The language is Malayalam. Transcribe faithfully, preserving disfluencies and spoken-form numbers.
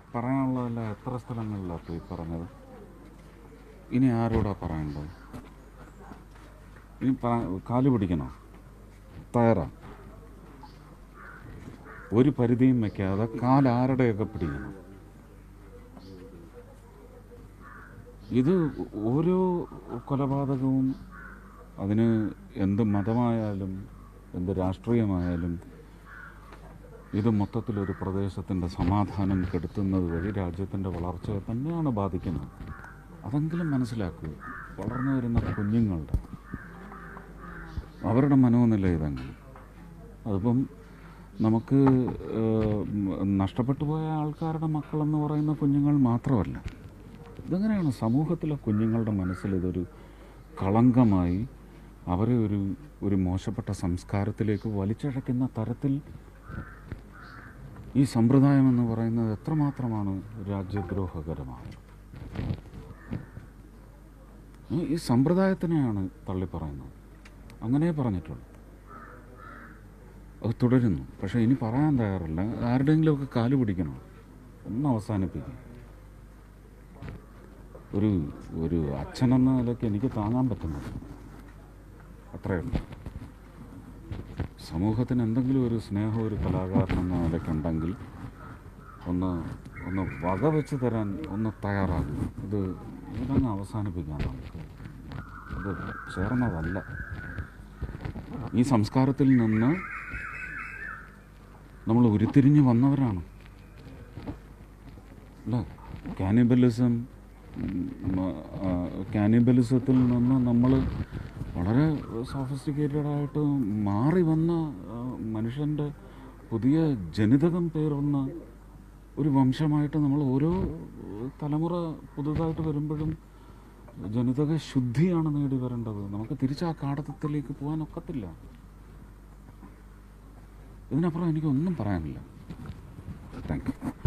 പറയാനുള്ളതല്ല എത്ര സ്ഥലങ്ങളിലാണ് പോയി പറഞ്ഞത്. ഇനി ആരോടാ പറയേണ്ടത്? ഇനി കാല് പിടിക്കണോ? തയ്യാറാ? ഒരു പരിധിയും വയ്ക്കാതെ കാലാരുടെയൊക്കെ പിടിക്കണം. ഇത് ഓരോ കൊലപാതകവും അതിന് എന്ത് മതമായാലും എന്ത് രാഷ്ട്രീയമായാലും ഇത് മൊത്തത്തിലൊരു പ്രദേശത്തിൻ്റെ സമാധാനം കെടുത്തുന്നത് വഴി രാജ്യത്തിൻ്റെ വളർച്ചയെ തന്നെയാണ് ബാധിക്കുന്നത്. അതെങ്കിലും മനസ്സിലാക്കുക. വളർന്നു വരുന്ന കുഞ്ഞുങ്ങളുടെ അവരുടെ മനോനില ഇതെങ്കിലും. അതിപ്പം നമുക്ക് നഷ്ടപ്പെട്ടു പോയ ആൾക്കാരുടെ മക്കളെന്ന് പറയുന്ന കുഞ്ഞുങ്ങൾ മാത്രമല്ല. ഇതെങ്ങനെയാണ് സമൂഹത്തിലെ കുഞ്ഞുങ്ങളുടെ മനസ്സിൽ ഇതൊരു കളങ്കമായി അവരെ ഒരു ഒരു മോശപ്പെട്ട സംസ്കാരത്തിലേക്ക് വലിച്ചഴക്കുന്ന തരത്തിൽ ഈ സമ്പ്രദായം എന്ന് പറയുന്നത് എത്രമാത്രമാണ് രാജ്യദ്രോഹകരമാണ്. ഈ സമ്പ്രദായത്തിനെയാണ് തള്ളിപ്പറയുന്നത്. അങ്ങനെ പറഞ്ഞിട്ടുള്ളൂ. അത് തുടരുന്നു. പക്ഷേ ഇനി പറയാൻ തയ്യാറല്ല. ആരുടെയെങ്കിലുമൊക്കെ കാല് പിടിക്കണം, ഒന്ന് അവസാനിപ്പിക്കും. ഒരു ഒരു അച്ഛനെന്ന നിലയ്ക്ക് എനിക്ക് താങ്ങാൻ പറ്റുന്നത് അത്രയുള്ളൂ. സമൂഹത്തിന് എന്തെങ്കിലും ഒരു സ്നേഹം ഒരു കലാകാരനെന്ന നിലയ്ക്കുണ്ടെങ്കിൽ ഒന്ന് ഒന്ന് വക വെച്ച് തരാൻ ഒന്ന് തയ്യാറാകും. ഇത് ഇതങ്ങ് അവസാനിപ്പിക്കാൻ നമുക്ക് ഇത് ചേർന്നതല്ല. ഈ സംസ്കാരത്തിൽ നിന്ന് നമ്മൾ ഉരുത്തിരിഞ്ഞ് വന്നവരാണ് അല്ലേ? കാനിബലിസം കാനിബലിസത്തിൽ നിന്ന് നമ്മൾ വളരെ സോഫിസ്റ്റിക്കേറ്റഡായിട്ട് മാറി വന്ന മനുഷ്യൻ്റെ പുതിയ ജനിതകം പേറുന്ന ഒരു വംശമായിട്ട് നമ്മൾ ഓരോ തലമുറ പുതുതായിട്ട് വരുമ്പോഴും ജനിതക ശുദ്ധിയാണ് നേടി വരേണ്ടത്. നമുക്ക് തിരിച്ച് ആ കാടത്തത്തിലേക്ക് പോകാൻ ഒക്കത്തില്ല. ഇതിനപ്പുറം എനിക്കൊന്നും പറയാനില്ല. Thank U.